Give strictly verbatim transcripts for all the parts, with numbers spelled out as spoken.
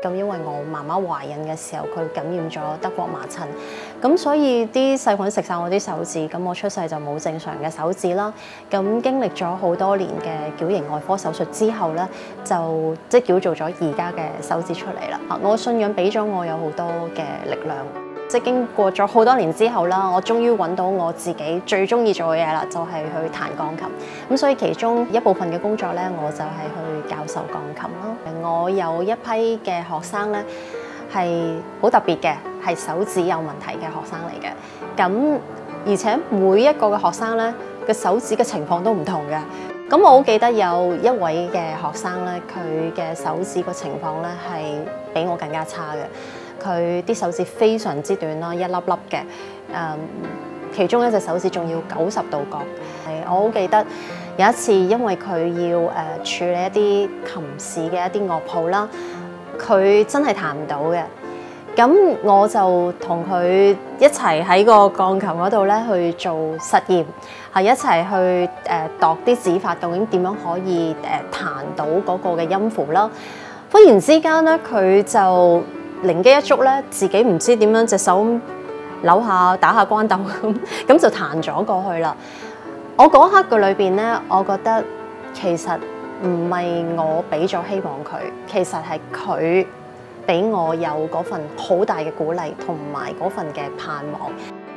咁因為我媽媽懷孕嘅時候，佢感染咗德國麻疹，咁所以啲細菌食晒我啲手指，咁我出世就冇正常嘅手指啦。咁經歷咗好多年嘅矯形外科手術之後咧，就即係矯做咗而家嘅手指出嚟啦。我信仰俾咗我有好多嘅力量。即係經過咗好多年之後啦，我終於揾到我自己最中意做嘅嘢啦，就係去彈鋼琴。咁所以其中一部分嘅工作咧，我就係去教授鋼琴咯。我有一批嘅學生咧係好特別嘅，係手指有問題嘅學生嚟嘅。咁而且每一個嘅學生咧嘅手指嘅情況都唔同嘅。咁我好記得有一位嘅學生咧，佢嘅手指個情況咧係比我更加差嘅。佢啲手指非常之短啦，一粒粒嘅，誒、嗯，其中一隻手指仲要九十度角。我好記得有一次，因為佢要誒、呃、處理一啲琴士嘅一啲樂譜啦，佢真係彈唔到嘅。咁我就同佢一齊喺個鋼琴嗰度咧去做實驗，係一齊去誒度啲指法，究竟點樣可以誒、呃、彈到嗰個嘅音符啦。忽然之間咧，佢就靈機一觸咧，自己唔知點樣隻手扭下打下關鬥咁，咁就彈咗過去啦。我嗰刻嘅裏邊咧，我覺得其實唔係我俾咗希望佢，其實係佢俾我有嗰份好大嘅鼓勵同埋嗰份嘅盼望。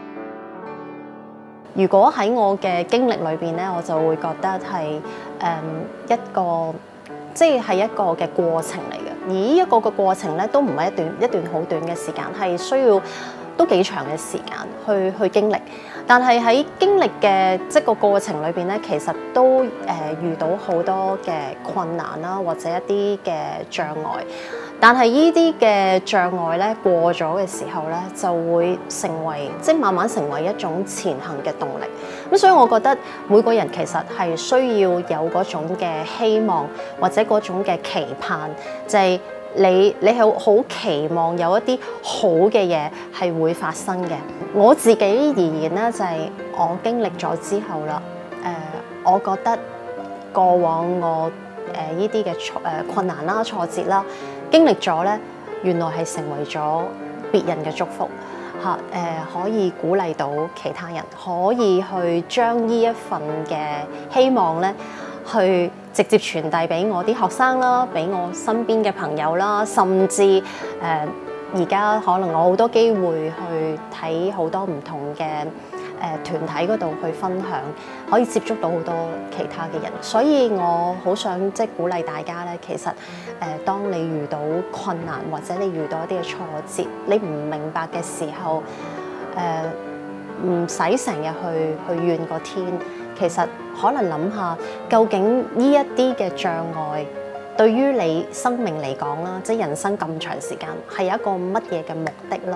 如果喺我嘅經歷裏邊咧，我就會覺得係誒一個即係係一個嘅過程嚟嘅。而呢一個嘅過程咧，都唔係一段一段好短嘅時間，係需要都幾長嘅時間去去經歷。但係喺經歷嘅即係個過程裏邊咧，其實都誒、呃、遇到好多嘅困難啦，或者一啲嘅障礙。但係呢啲嘅障礙咧過咗嘅時候咧，就會成為即係慢慢成為一種前行嘅動力。咁所以我覺得每個人其實係需要有嗰種嘅希望或者嗰種嘅期盼，就係、是、你你係好期望有一啲好嘅嘢係會發生嘅。我自己而言咧，就係、是、我經歷咗之後啦，誒、呃，我覺得過往我誒呢啲嘅挫誒困難啦、挫折啦，經歷咗咧，原來係成為咗別人嘅祝福嚇，誒、呃、可以鼓勵到其他人，可以去將呢一份嘅希望咧，去直接傳遞俾我啲學生啦，俾我身邊嘅朋友啦，甚至誒而家可能我好多機會去睇好多唔同嘅誒團體嗰度去分享，可以接觸到好多其他嘅人，所以我好想即係鼓勵大家咧，其實誒、呃、當你遇到困難或者你遇到一啲嘅挫折，你唔明白嘅時候，誒唔使成日去去怨個天，其實可能諗下究竟呢一啲嘅障礙對於你生命嚟講啦，即係人生咁長時間係有一個乜嘢嘅目的咯。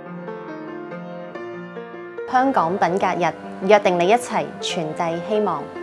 香港品格日，約定你一齊傳遞希望。